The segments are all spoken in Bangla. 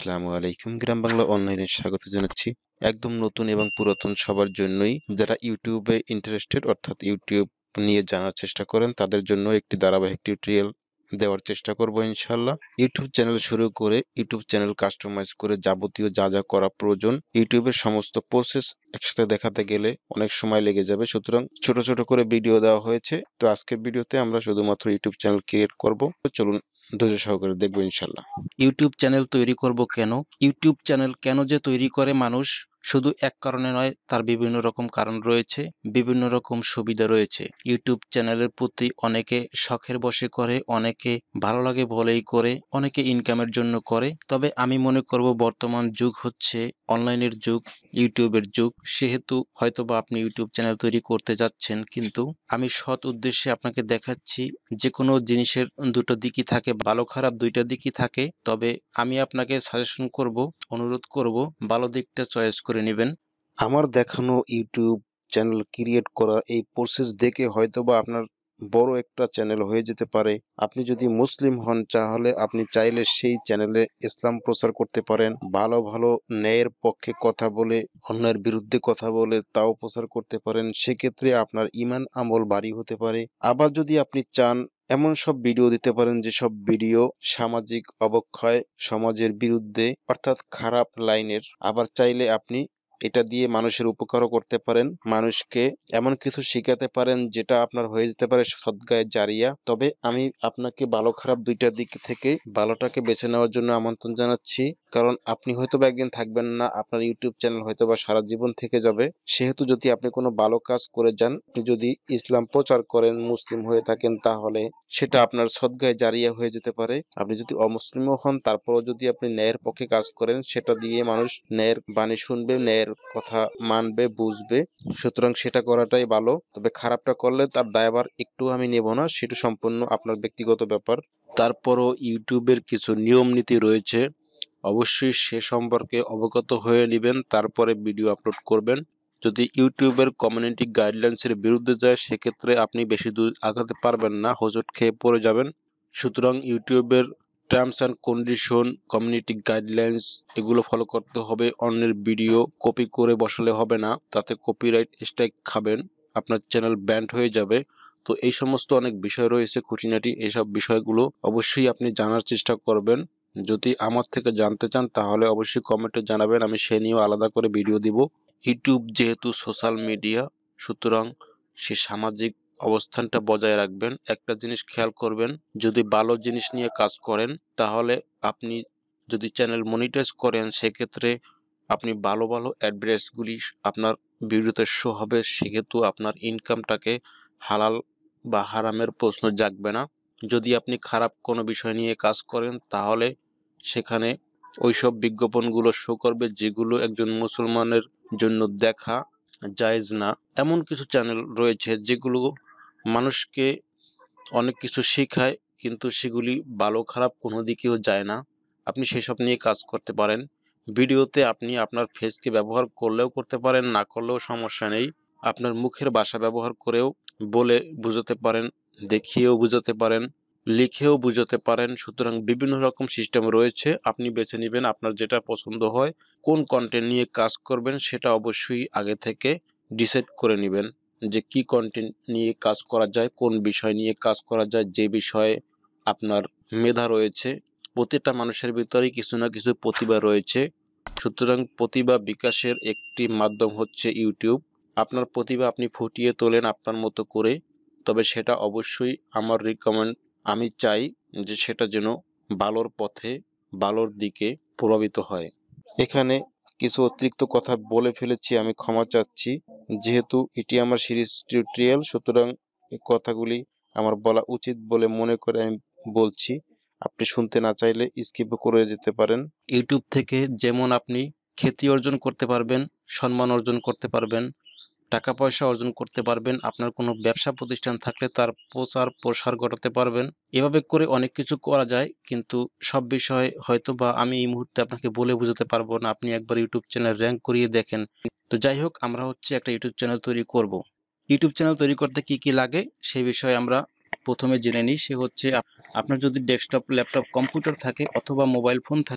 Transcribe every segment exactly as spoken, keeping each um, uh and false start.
আসসালামু আলাইকুম। গ্রাম বাংলা অনলাইনে স্বাগত জানাচ্ছি। একদম নতুন এবং পুরাতন সবার জন্যই যারা YouTube এ ইন্টারেস্টেড অর্থাৎ YouTube নিয়ে জানার চেষ্টা করেন তাদের জন্য একটি ধারাবাহিক টিউটোরিয়াল দেওয়ার চেষ্টা করব ইনশাআল্লাহ। YouTube চ্যানেল শুরু করে YouTube চ্যানেল কাস্টমাইজ করে যাবতীয় যা, যা করা প্রয়োজন YouTube এর সমস্ত প্রসেস একসাথে দেখাতে গেলে অনেক সময় লেগে যাবে। সুতরাং ছোট, ছোট করে ভিডিও দেওয়া হয়েছে। তো আজকের ভিডিওতে আমরা শুধুমাত্র YouTube চ্যানেল ক্রিয়েট করব। তো চলুন ধৈর্য সহকারে দেখব ইনশাআল্লাহ। ইউটিউব চ্যানেল তৈরি করব কেন? ইউটিউব চ্যানেল কেন যে তৈরি করে মানুষ, শুধু এক কারণে নয়, তার বিভিন্ন রকম কারণ রয়েছে, বিভিন্ন রকম সুবিধা রয়েছে। ইউটিউব চ্যানেলের প্রতি অনেকে শখের বশে করে, অনেকে ভালো লাগে বলেই করে, অনেকে ইনকামের জন্য করে। তবে আমি মনে করব বর্তমান যুগ হচ্ছে অনলাইনের যুগ, ইউটিউবের যুগ। সেহেতু হয়তোবা আপনি ইউটিউব চ্যানেল তৈরি করতে যাচ্ছেন, কিন্তু আমি সৎ উদ্দেশ্যে আপনাকে দেখাচ্ছি যে কোনো জিনিসের দুটো দিকই থাকে, ভালো খারাপ দুইটা দিকই থাকে। তবে আমি আপনাকে সাজেশন করব, অনুরোধ করব ভালো দিকটা চয়েস করে নেবেন। আমার দেখানো ইউটিউব চ্যানেল ক্রিয়েট করা এই প্রসেস দেখে হয়তোবা আপনার বড় একটা চ্যানেল হয়ে যেতে পারে। আপনি যদি মুসলিম হন তাহলে আপনি চাইলে সেই চ্যানেলে ইসলাম প্রচার করতে পারেন। ভালো ভালো ন্যায়ের পক্ষে কথা বলে, অন্যের বিরুদ্ধে কথা বলে তাও প্রচার করতে পারেন। সেক্ষেত্রে আপনার ঈমান আমল ভারী হতে পারে। আবার যদি আপনি চান এমন সব ভিডিও দিতে পারেন যেসব ভিডিও সামাজিক অবক্ষয়, সমাজের বিরুদ্ধে অর্থাৎ খারাপ লাইনের। আবার চাইলে আপনি এটা দিয়ে মানুষের উপকারও করতে পারেন, মানুষকে এমন কিছু শিখাতে পারেন যেটা আপনার হয়ে যেতে পারে সদগায়ে জারিয়া। তবে আমি আপনাকে ভালো খারাপ দুইটা দিক থেকে ভালোটাকে বেছে নেওয়ার জন্য আমন্ত্রণ জানাচ্ছি, কারণ আপনি হয়তোবা একদিন থাকবেন না, আপনার ইউটিউব চ্যানেল হয়তোবা সারা জীবন থেকে যাবে। সেহেতু যদি আপনি কোনো ভালো কাজ করে যান, আপনি যদি ইসলাম প্রচার করেন, মুসলিম হয়ে থাকেন, তাহলে সেটা আপনার সদগায়ে জারিয়া হয়ে যেতে পারে। আপনি যদি অমুসলিমও হন তারপরও যদি আপনি ন্যায়ের পক্ষে কাজ করেন, সেটা দিয়ে মানুষ ন্যায়ের বাণী শুনবে, ন্যায়ের কথা মানবে, বুঝবে। সুতরাং সেটা করাটাই ভালো। তবে খারাপটা করলে তার দায়ভার একটু আমি নেব না, সেটা সম্পূর্ণ আপনার ব্যক্তিগত ব্যাপার। তারপরও ইউটিউবের কিছু নিয়ম নীতি রয়েছে, অবশ্যই সে সম্পর্কে অবগত হয়ে নেবেন, তারপরে ভিডিও আপলোড করবেন। যদি ইউটিউবের কমিউনিটি গাইডলাইন্সের বিরুদ্ধে যায়, সেক্ষেত্রে আপনি বেশি দূর আগাতে পারবেন না, হোঁচট খেয়ে পড়ে যাবেন। সুতরাং ইউটিউবের terms and condition, community guidelines এগুলো ফলো করতে হবে। অন্যের ভিডিও কপি করে বসালে হবে না, তাতে কপিরাইট স্ট্রাইক খাবেন, আপনার চ্যানেল ব্যান্ড হয়ে যাবে। তো এই সমস্ত অনেক বিষয় রয়েছে খুঁটিনাটি, এইসব বিষয়গুলো অবশ্যই আপনি জানার চেষ্টা করবেন। যদি আমার থেকে জানতে চান তাহলে অবশ্যই কমেন্টে জানাবেন, আমি সে নিয়েও আলাদা করে ভিডিও দিব। ইউটিউব যেহেতু সোশ্যাল মিডিয়া, সুতরাং সে সামাজিক অবস্থানটা বজায় রাখবেন। একটা জিনিস খেয়াল করবেন, যদি ভালো জিনিস নিয়ে কাজ করেন তাহলে আপনি যদি চ্যানেল মনিটাইজ করেন, সেক্ষেত্রে আপনি ভালো ভালো অ্যাডভার্টাইজগুলি আপনার ভিডিওতে শো হবে। সেহেতু আপনার ইনকামটাকে হালাল বা হারামের প্রশ্ন জাগবে না। যদি আপনি খারাপ কোনো বিষয় নিয়ে কাজ করেন তাহলে সেখানে ওইসব বিজ্ঞাপনগুলো শো করবে যেগুলো একজন মুসলমানের জন্য দেখা জায়েজ না। এমন কিছু চ্যানেল রয়েছে যেগুলো মানুষকে অনেক কিছু শেখায়, কিন্তু সেগুলি ভালো খারাপ কোনো দিকেও যায় না। আপনি সেসব নিয়ে কাজ করতে পারেন। ভিডিওতে আপনি আপনার ফেসকে ব্যবহার করলেও করতে পারেন, না করলেও সমস্যা নেই। আপনার মুখের ভাষা ব্যবহার করেও বলে বুঝাতে পারেন, দেখিয়েও বুঝাতে পারেন, লিখেও বুঝাতে পারেন। সুতরাং বিভিন্ন রকম সিস্টেম রয়েছে, আপনি বেছে নেবেন আপনার যেটা পছন্দ হয়। কোন কন্টেন্ট নিয়ে কাজ করবেন সেটা অবশ্যই আগে থেকে ডিসাইড করে নেবেন যে কি কন্টেন্ট নিয়ে কাজ করা যায়, কোন বিষয় নিয়ে কাজ করা যায়, যে বিষয়ে আপনার মেধা রয়েছে। প্রতিটা মানুষের ভিতরেই কিছু না কিছু প্রতিভা রয়েছে, সুতরাং প্রতিভা বিকাশের একটি মাধ্যম হচ্ছে ইউটিউব। আপনার প্রতিভা আপনি ফুটিয়ে তোলেন আপনার মতো করে, তবে সেটা অবশ্যই আমার রিকমেন্ড, আমি চাই যে সেটা যেন ভালোর পথে, ভালোর দিকে প্রভাবিত হয়। এখানে কিছু অতিরিক্ত কথা বলে ফেলেছি, আমি ক্ষমা চাচ্ছি। যেহেতু এটি আমার সিরিজ টিউটোরিয়াল, সুতরাং এই কথাগুলি আমার বলা উচিত বলে মনে করে আমি বলছি। আপনি শুনতে না চাইলে স্কিপ করে যেতে পারেন। ইউটিউব থেকে যেমন আপনি খ্যাতি অর্জন করতে পারবেন, সম্মান অর্জন করতে পারবেন, টাকা পয়সা অর্জন করতে পারবেন, আপনার কোনো ব্যবসা প্রতিষ্ঠান থাকলে তার প্রচার প্রসার ঘটাতে পারবেন। এভাবে করে অনেক কিছু করা যায়, কিন্তু সব বিষয় হয়তো বা আমি এই মুহূর্তে আপনাকে বলে বোঝাতে পারবো না। আপনি একবার ইউটিউব চ্যানেল র্যাঙ্ক করিয়ে দেখেন। তো যাই হোক, আমরা হচ্ছে একটা ইউটিউব চ্যানেল তৈরি করব। ইউটিউব চ্যানেল তৈরি করতে কি কি লাগে সেই বিষয়ে আমরা প্রথমে জেনে নিই। সে হচ্ছে আপনার যদি ডেস্কটপ, ল্যাপটপ, কম্পিউটার থাকে অথবা মোবাইল ফোন থাকে,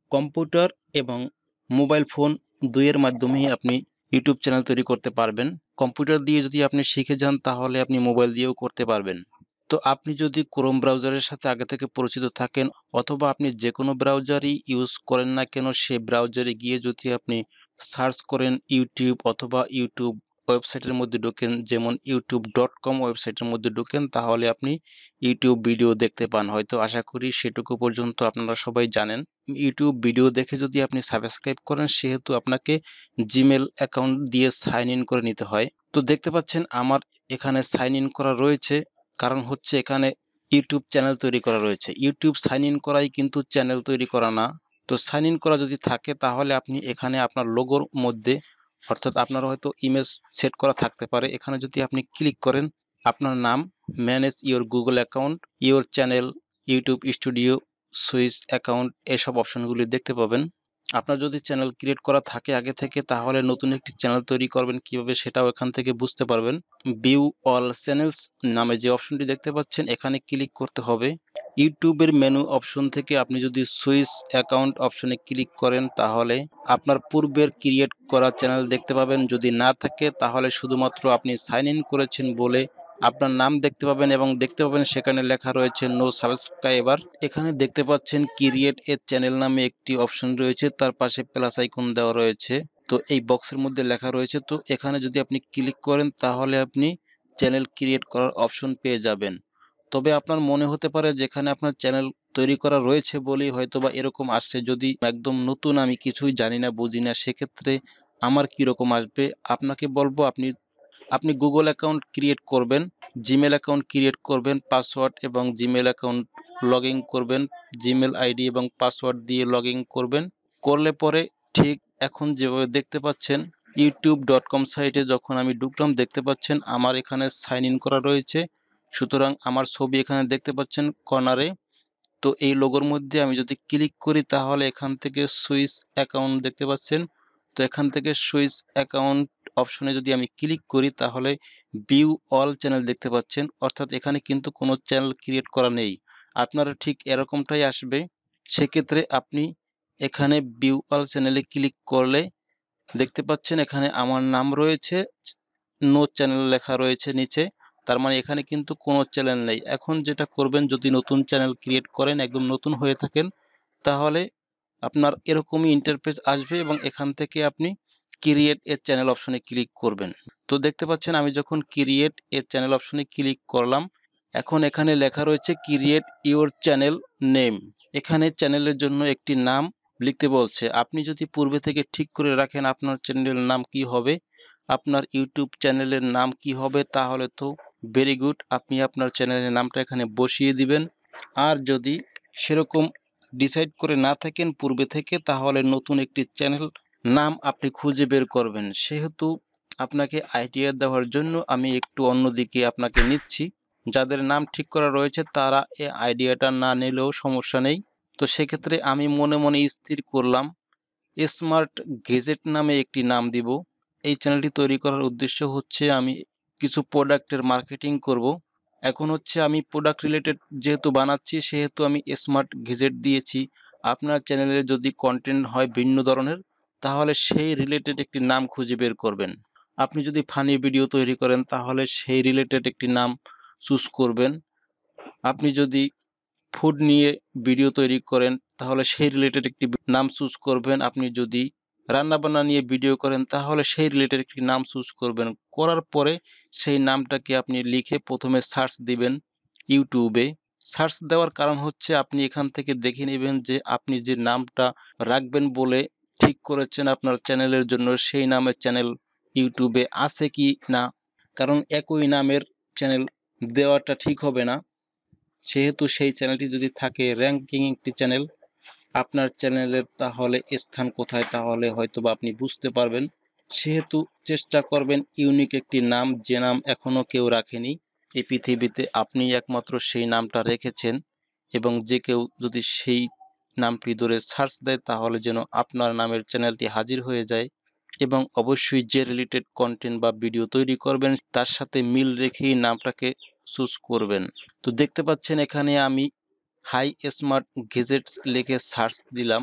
কম্পিউটার এবং মোবাইল ফোন দুইয়ের মাধ্যমেই আপনি ইউটিউব চ্যানেল তৈরি করতে পারবেন। কম্পিউটার দিয়ে যদি আপনি শিখে যান তাহলে আপনি মোবাইল দিয়েও করতে পারবেন। তো আপনি যদি ক্রোম ব্রাউজারের সাথে আগে থেকে পরিচিত থাকেন অথবা আপনি যে কোনো ব্রাউজারই ইউজ করেন না কেন সে ব্রাউজারে গিয়ে যদি আপনি সার্চ করেন ইউটিউব অথবা ইউটিউব ওয়েবসাইটের মধ্যে ঢোকেন, যেমন ইউটিউব ডট কম ওয়েবসাইটের মধ্যে ঢোকেন, তাহলে আপনি ইউটিউব ভিডিও দেখতে পান। হয়তো আশা করি সেটুকু পর্যন্ত আপনারা সবাই জানেন। ইউটিউব ভিডিও দেখে যদি আপনি সাবস্ক্রাইব করেন সেহেতু আপনাকে জিমেল অ্যাকাউন্ট দিয়ে সাইন ইন করে নিতে হয়। তো দেখতে পাচ্ছেন আমার এখানে সাইন ইন করা রয়েছে, কারণ হচ্ছে এখানে ইউটিউব চ্যানেল তৈরি করা রয়েছে। ইউটিউব সাইন ইন করাই কিন্তু চ্যানেল তৈরি করা না। তো সাইন ইন করা যদি থাকে তাহলে আপনি এখানে আপনার লোগোর মধ্যে, অর্থাৎ আপনার হয়তো ইমেজ সেট করা থাকতে পারে, এখানে যদি আপনি ক্লিক করেন আপনার নাম, manage your Google account, your channel, YouTube studio, switch account, এসব অপশনগুলি দেখতে পাবেন। আপনার যদি চ্যানেল ক্রিয়েট করা থাকে আগে থেকে তাহলে নতুন একটি চ্যানেল তৈরি করবেন কিভাবে সেটাও এখান থেকে বুঝতে পারবেন। ভিউ অল চ্যানেলস নামে যে অপশনটি দেখতে পাচ্ছেন এখানে ক্লিক করতে হবে। ইউটিউবের মেনু অপশন থেকে আপনি যদি সুইচ অ্যাকাউন্ট অপশনে ক্লিক করেন তাহলে আপনার পূর্বের ক্রিয়েট করা চ্যানেল দেখতে পাবেন। যদি না থাকে তাহলে শুধুমাত্র আপনি সাইন ইন করেছেন বলে আপনার নাম দেখতে পাবেন এবং দেখতে পাবেন সেখানে লেখা রয়েছে নো সাবস্ক্রাইবার। এখানে দেখতে পাচ্ছেন ক্রিয়েট এ চ্যানেল নামে একটি অপশন রয়েছে, তার পাশে প্লাস আইকন দেওয়া রয়েছে। তো এই বক্সের মধ্যে লেখা রয়েছে, তো এখানে যদি আপনি ক্লিক করেন তাহলে আপনি চ্যানেল ক্রিয়েট করার অপশন পেয়ে যাবেন। তবে আপনার মনে হতে পারে যেখানে আপনার চ্যানেল তৈরি করা রয়েছে বলেই হয়তোবা এরকম আসছে। যদি একদম নতুন, আমি কিছুই জানি না বুঝি না, সেক্ষেত্রে আমার কীরকম আসবে আপনাকে বলবো। আপনি আপনি গুগল অ্যাকাউন্ট ক্রিয়েট করবেন, জিমেল অ্যাকাউন্ট ক্রিয়েট করবেন, পাসওয়ার্ড এবং জিমেল অ্যাকাউন্ট লগ ইন করবেন, জিমেল আইডি এবং পাসওয়ার্ড দিয়ে লগ ইন করবেন। করলে পরে ঠিক এখন যেভাবে দেখতে পাচ্ছেন ইউটিউব ডট কম সাইটে যখন আমি ঢুকলাম দেখতে পাচ্ছেন আমার এখানে সাইন ইন করা রয়েছে। সুতরাং আমার ছবি এখানে দেখতে পাচ্ছেন কর্নারে। তো এই লোগোর মধ্যে আমি যদি ক্লিক করি তাহলে এখান থেকে সুইচ অ্যাকাউন্ট দেখতে পাচ্ছেন। তো এখান থেকে সুইচ অ্যাকাউন্ট অপশনে যদি আমি ক্লিক করি তাহলে ভিউ অল চ্যানেল দেখতে পাচ্ছেন, অর্থাৎ এখানে কিন্তু কোনো চ্যানেল ক্রিয়েট করা নেই। আপনারা ঠিক এরকমটাই আসবে। সেক্ষেত্রে আপনি এখানে ভিউ অল চ্যানেলে ক্লিক করলে দেখতে পাচ্ছেন এখানে আমার নাম রয়েছে, নো চ্যানেল লেখা রয়েছে নিচে, তার মানে এখানে কিন্তু কোনো চ্যানেল নেই। এখন যেটা করবেন, যদি নতুন চ্যানেল ক্রিয়েট করেন, একদম নতুন হয়ে থাকেন, তাহলে আপনার এরকমই ইন্টারফেস আসবে এবং এখান থেকে আপনি ক্রিয়েট এ চ্যানেল অপশনে ক্লিক করবেন। তো দেখতে পাচ্ছেন আমি যখন ক্রিয়েট এ চ্যানেল অপশনে ক্লিক করলাম, এখন এখানে লেখা রয়েছে ক্রিয়েট ইওর চ্যানেল নেম। এখানে চ্যানেলের জন্য একটি নাম লিখতে বলছে। আপনি যদি পূর্বে থেকে ঠিক করে রাখেন আপনার চ্যানেলের নাম কি হবে, আপনার ইউটিউব চ্যানেলের নাম কি হবে, তাহলে তো ভেরি গুড, আপনি আপনার চ্যানেলের নামটা এখানে বসিয়ে দিবেন। আর যদি সেরকম ডিসাইড করে না থাকেন পূর্বে থেকে, তাহলে নতুন একটি চ্যানেল নাম আপনি খুঁজে বের করবেন। সেহেতু আপনাকে আইডিয়া দেওয়ার জন্য আমি একটু অন্যদিকে আপনাকে নিচ্ছি। যাদের নাম ঠিক করা রয়েছে তারা এই আইডিয়াটা না নিলেও সমস্যা নেই। তো সেক্ষেত্রে আমি মনে মনে স্থির করলাম স্মার্ট গেজেট নামে একটি নাম দিব। এই চ্যানেলটি তৈরি করার উদ্দেশ্য হচ্ছে আমি কিছু প্রোডাক্টের মার্কেটিং করব। এখন হচ্ছে আমি প্রোডাক্ট রিলেটেড যেহেতু বানাচ্ছি সেহেতু আমি স্মার্ট গেজেট দিয়েছি। আপনার চ্যানেলে যদি কন্টেন্ট হয় ভিন্ন ধরনের তাহলে সেই রিলেটেড একটি নাম খুঁজে বের করবেন। আপনি যদি ফানি ভিডিও তৈরি করেন তাহলে সেই রিলেটেড একটি নাম চুজ করবেন। আপনি যদি ফুড নিয়ে ভিডিও তৈরি করেন তাহলে সেই রিলেটেড একটি নাম চুজ করবেন। আপনি যদি রান্নাবান্না নিয়ে ভিডিও করেন তাহলে সেই রিলেটেড একটি নাম চুজ করবেন। করার পরে সেই নামটাকে আপনি লিখে প্রথমে সার্চ দিবেন ইউটিউবে। সার্চ দেওয়ার কারণ হচ্ছে আপনি এখান থেকে দেখে নেবেন যে আপনি যে নামটা রাখবেন বলে ঠিক করেছেন আপনার চ্যানেলের জন্য সেই নামের চ্যানেল ইউটিউবে আছে কি না, কারণ একই নামের চ্যানেল দেওয়াটা ঠিক হবে না। সেহেতু সেই চ্যানেলটি যদি থাকে র্যাঙ্কিং একটি চ্যানেল আপনার চ্যানেলের, তাহলে স্থান কোথায় তাহলে হয়তোবা আপনি বুঝতে পারবেন। সেহেতু চেষ্টা করবেন ইউনিক একটি নাম, যে নাম এখনও কেউ রাখেনি এই পৃথিবীতে, আপনি একমাত্র সেই নামটা রেখেছেন। এবং যে কেউ যদি সেই নামটি ধরে সার্চ দেয় তাহলে যেন আপনার নামের চ্যানেলটি হাজির হয়ে যায়। এবং অবশ্যই যে রিলেটেড কন্টেন্ট বা ভিডিও তৈরি করবেন তার সাথে মিল রেখেই নামটাকে চুজ করবেন। তো দেখতে পাচ্ছেন এখানে আমি হাই স্মার্ট গেজেটস লিখে সার্চ দিলাম।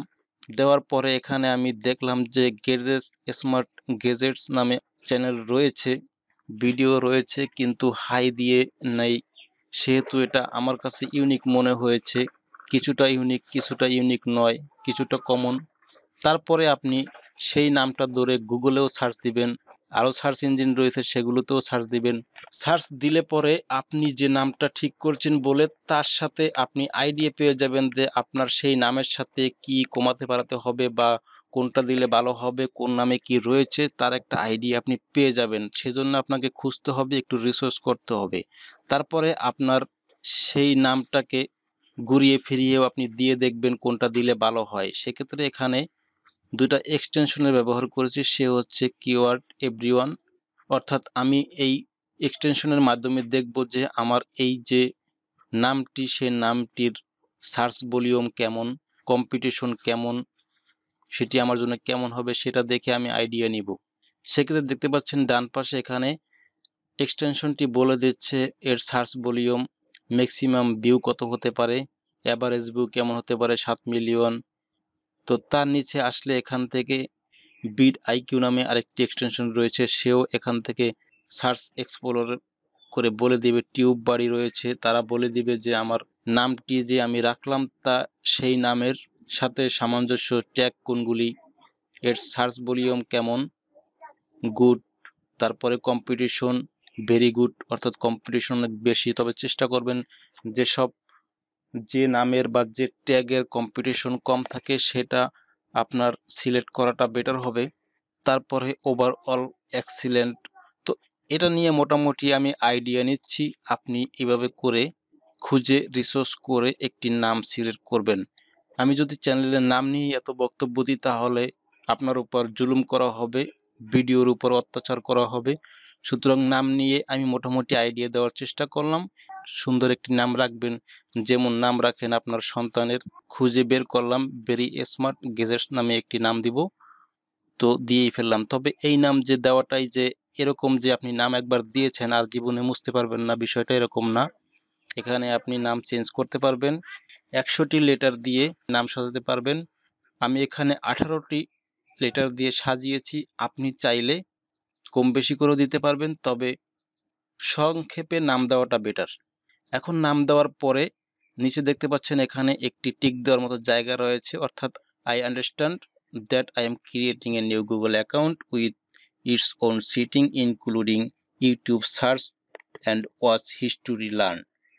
দেওয়ার পরে এখানে আমি দেখলাম যে গেজেটস স্মার্ট গেজেটস নামে চ্যানেল রয়েছে, ভিডিও রয়েছে, কিন্তু হাই দিয়ে নেই, সেহেতু এটা আমার কাছে ইউনিক মনে হয়েছে। কিছুটা ইউনিক, কিছুটা ইউনিক নয়, কিছুটা কমন। তারপরে আপনি সেই নামটা ধরে গুগলেও সার্চ দিবেন, আরও সার্চ ইঞ্জিন রয়েছে সেগুলোতেও সার্চ দিবেন। সার্চ দিলে পরে আপনি যে নামটা ঠিক করছেন বলে তার সাথে আপনি আইডিয়া পেয়ে যাবেন যে আপনার সেই নামের সাথে কি কমাতে বাড়াতে হবে বা কোনটা দিলে ভালো হবে, কোন নামে কি রয়েছে তার একটা আইডিয়া আপনি পেয়ে যাবেন। সেজন্য আপনাকে খুঁজতে হবে, একটু রিসার্চ করতে হবে। তারপরে আপনার সেই নামটাকে ঘুরিয়ে ফিরিয়েও আপনি দিয়ে দেখবেন কোনটা দিলে ভালো হয়। সেক্ষেত্রে এখানে দুটা এক্সটেনশনের ব্যবহার করেছি, সে হচ্ছে কিওয়ার্ড এভরিওয়ান, অর্থাৎ আমি এই এক্সটেনশনের মাধ্যমে দেখব যে আমার এই যে নামটি, সে নামটির সার্চ ভলিউম কেমন, কম্পিটিশন কেমন, সেটি আমার জন্য কেমন হবে সেটা দেখে আমি আইডিয়া নিব। সেক্ষেত্রে দেখতে পাচ্ছেন ডান পাশে এখানে এক্সটেনশনটি বলে দিচ্ছে এর সার্চ ভলিউম, ম্যাক্সিমাম ভিউ কত হতে পারে, অ্যাভারেজ ভিউ কেমন হতে পারে, সাত মিলিয়ন। তো তার নিচে আসলে এখান থেকে বিড আইকিউ নামে আরেকটি এক্সটেনশন রয়েছে, সেও এখান থেকে সার্চ এক্সপ্লোর করে বলে দিবে। টিউব বাড়ি রয়েছে, তারা বলে দিবে যে আমার নামটি যে আমি রাখলাম তা সেই নামের সাথে সামঞ্জস্য ট্যাগ কোনগুলি, এর সার্চ ভলিউম কেমন, গুড। তারপরে কম্পিটিশন ভেরি গুড, অর্থাৎ কম্পিটিশন অনেক বেশি, তবে চেষ্টা করবেন যেসব যে নামের বা যে ট্যাগের কম্পিটিশন কম থাকে সেটা আপনার সিলেক্ট করাটা বেটার হবে। তারপরে ওভারঅল এক্সিলেন্ট। তো এটা নিয়ে মোটামুটি আমি আইডিয়া নিচ্ছি, আপনি এভাবে করে খুঁজে রিসার্চ করে একটি নাম সিলেক্ট করবেন। আমি যদি চ্যানেলের নাম নিয়ে এত বক্তব্য দিই তাহলে আপনার উপর জুলুম করা হবে, ভিডিওর উপর অত্যাচার করা হবে। সুতরাং নাম নিয়ে আমি মোটামুটি আইডিয়া দেওয়ার চেষ্টা করলাম। সুন্দর একটি নাম রাখবেন, যেমন নাম রাখেন আপনার সন্তানের। খুঁজে বের করলাম ভেরি স্মার্ট গেজেটস নামে একটি নাম দিব, তো দিয়েই ফেললাম। তবে এই নাম যে দেওয়াটাই যে এরকম যে আপনি নাম একবার দিয়েছেন আর জীবনে মুছতে পারবেন না, বিষয়টা এরকম না। এখানে আপনি নাম চেঞ্জ করতে পারবেন, একশোটি লেটার দিয়ে নাম সাজাতে পারবেন। আমি এখানে আঠারোটি লেটার দিয়ে সাজিয়েছি, আপনি চাইলে কম বেশি করেও দিতে পারবেন, তবে সংক্ষেপে নাম দেওয়াটা বেটার। এখন নাম দেওয়ার পরে নিচে দেখতে পাচ্ছেন এখানে একটি টিক দেওয়ার মতো জায়গা রয়েছে, অর্থাৎ I understand that I am creating a new Google account with its own setting including YouTube search and watch history learn.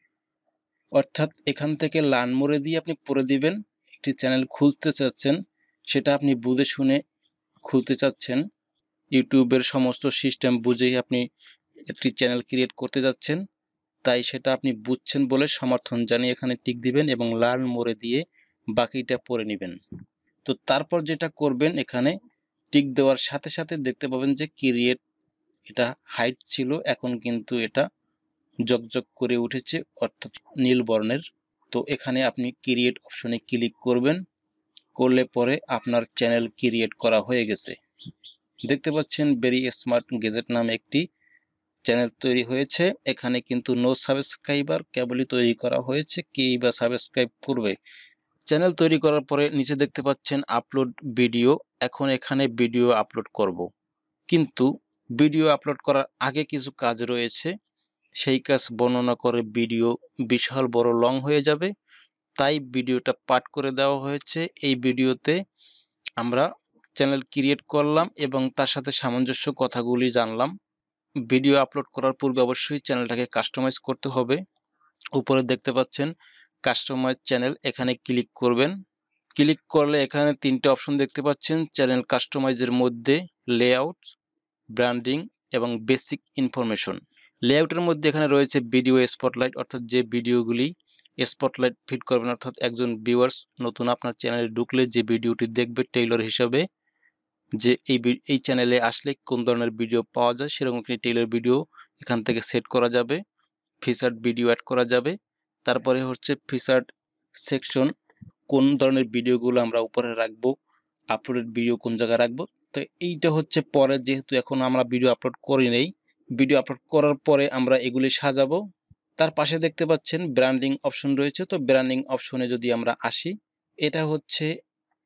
অর্থাৎ এখান থেকে লার্ন মোড়ে দিয়ে আপনি পড়ে দিবেন। একটি চ্যানেল খুলতে চাচ্ছেন, সেটা আপনি বুঝে শুনে খুলতে চাচ্ছেন, ইউটিউবের সমস্ত সিস্টেম বুঝেই আপনি একটি চ্যানেল ক্রিয়েট করতে যাচ্ছেন, তাই সেটা আপনি বুঝছেন বলে সমর্থন জানিয়ে এখানে টিক দিবেন এবং লার্ন মোড়ে দিয়ে বাকিটা পড়ে নেবেন। তো তারপর যেটা করবেন, এখানে টিক দেওয়ার সাথে সাথে দেখতে পাবেন যে ক্রিয়েট, এটা হাইট ছিল, এখন কিন্তু এটা জকজক করে উঠেছে, অর্থাৎ নীল বর্ণের। তো এখানে আপনি ক্রিয়েট অপশনে ক্লিক করবেন, করলে পরে আপনার চ্যানেল ক্রিয়েট করা হয়ে গেছে। দেখতে পাচ্ছেন ভেরি স্মার্ট গেজেট নামে একটি চ্যানেল তৈরি হয়েছে। এখানে কিন্তু নো সাবস্ক্রাইবার কেবলই তৈরি করা হয়েছে, কেই বা সাবস্ক্রাইব করবে। চ্যানেল তৈরি করার পরে নিচে দেখতে পাচ্ছেন আপলোড ভিডিও। এখন এখানে ভিডিও আপলোড করব, কিন্তু ভিডিও আপলোড করার আগে কিছু কাজ রয়েছে, সেই কাজ বর্ণনা করে ভিডিও বিশাল বড় লং হয়ে যাবে, তাই ভিডিওটা পার্ট করে দেওয়া হয়েছে। এই ভিডিওতে আমরা চ্যানেল ক্রিয়েট করলাম এবং তার সাথে সামঞ্জস্য কথাগুলি জানলাম। ভিডিও আপলোড করার পূর্বে অবশ্যই চ্যানেলটাকে কাস্টমাইজ করতে হবে। উপরে দেখতে পাচ্ছেন কাস্টমাইজ চ্যানেল, এখানে ক্লিক করবেন। ক্লিক করলে এখানে তিনটে অপশন দেখতে পাচ্ছেন চ্যানেল কাস্টমাইজের মধ্যে, লেআউট, ব্র্যান্ডিং এবং বেসিক ইনফরমেশন। লেআউটের মধ্যে এখানে রয়েছে ভিডিও স্পটলাইট, অর্থাৎ যে ভিডিওগুলি স্পটলাইট ফিট করবেন, অর্থাৎ একজন ভিউয়ার্স নতুন আপনার চ্যানেলে ঢুকলে যে ভিডিওটি দেখবে টেইলর হিসাবে, যে এই এই চ্যানেলে আসলে কোন ধরনের ভিডিও পাওয়া যায় সেরকম একটি টেইলর ভিডিও এখান থেকে সেট করা যাবে। ফিচার্ড ভিডিও অ্যাড করা যাবে। তারপরে হচ্ছে ফিচার্ড সেকশন, কোন ধরনের ভিডিওগুলো আমরা উপরে রাখবো, আপলোডেড ভিডিও কোন জায়গায় রাখবো। তো এইটা হচ্ছে পরে, যেহেতু এখন আমরা ভিডিও আপলোড করি নেই, ভিডিও আপলোড করার পরে আমরা এগুলি সাজাবো। তার পাশে দেখতে পাচ্ছেন ব্র্যান্ডিং অপশন রয়েছে, তো ব্র্যান্ডিং অপশনে যদি আমরা আসি, এটা হচ্ছে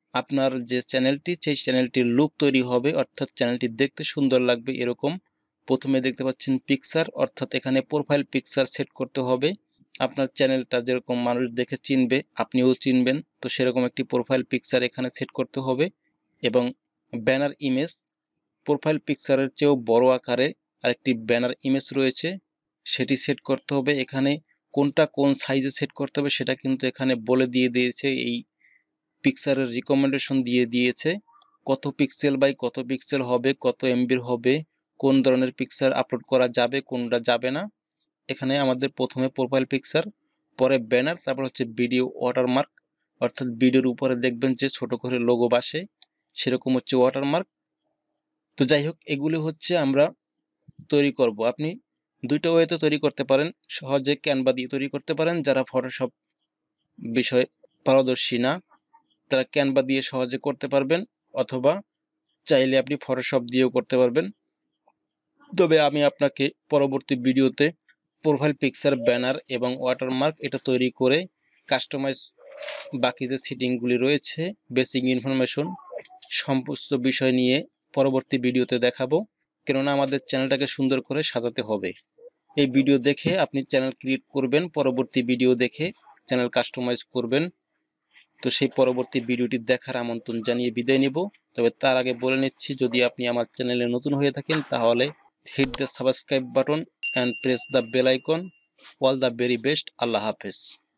আপনার যে চ্যানেলটি সেই চ্যানেলটির লুক তৈরি হবে, অর্থাৎ চ্যানেলটি দেখতে সুন্দর লাগবে এরকম। প্রথমে দেখতে পাচ্ছেন পিকচার, অর্থাৎ এখানে প্রোফাইল পিকচার সেট করতে হবে। আপনার চ্যানেলটা যেরকম মানুষ দেখে চিনবে, আপনিও চিনবেন, তো সেরকম একটি প্রোফাইল পিকচার এখানে সেট করতে হবে। এবং ব্যানার ইমেজ, প্রোফাইল পিকচারের চেয়েও বড় আকারে আরেকটি ব্যানার ইমেজ রয়েছে, সেটি সেট করতে হবে। এখানে কোনটা কোন সাইজে সেট করতে হবে সেটা কিন্তু এখানে বলে দিয়ে দিয়েছে, এই পিকচারের রিকমেন্ডেশন দিয়ে দিয়েছে কত পিক্সেল বাই কত পিক্সেল হবে, কত এমবির হবে, কোন ধরনের পিকচার আপলোড করা যাবে, কোনটা যাবে না। এখানে আমাদের প্রথমে প্রোফাইল পিকচার, পরে ব্যানার, তারপর হচ্ছে ভিডিও ওয়াটারমার্ক, অর্থাৎ ভিডিওর উপরে দেখবেন যে ছোট করে লোগো বাসে, সেরকম হচ্ছে ওয়াটারমার্ক। তো যাই হোক, এগুলি হচ্ছে আমরা তৈরি করব। আপনি দুইটা ওয়েতে তৈরি করতে পারেন, সহজে ক্যানভা দিয়ে তৈরি করতে পারেন। যারা ফটোশপ বিষয়ে পারদর্শী না তারা ক্যানভা দিয়ে সহজে করতে পারবেন, অথবা চাইলে আপনি ফটোশপ দিয়েও করতে পারবেন। তবে আমি আপনাকে পরবর্তী ভিডিওতে প্রোফাইল পিকচার, ব্যানার এবং ওয়াটারমার্ক এটা তৈরি করে কাস্টমাইজ বাকি যে সেটিংগুলি রয়েছে, বেসিক ইনফরমেশন, সমস্ত বিষয় নিয়ে পরবর্তী ভিডিওতে দেখাবো। কেননা আমাদের চ্যানেলটাকে সুন্দর করে সাজাতে হবে। এই ভিডিও দেখে আপনি চ্যানেল ক্রিয়েট করবেন, পরবর্তী ভিডিও দেখে চ্যানেল কাস্টমাইজ করবেন। তো সেই পরবর্তী ভিডিওটি দেখার আমন্ত্রণ জানিয়ে বিদায় নেব। তবে তার আগে বলে নিচ্ছি, যদি আপনি আমার চ্যানেলে নতুন হয়ে থাকেন তাহলে hit the subscribe button and press the bell icon. All the very best. আল্লাহ হাফেজ।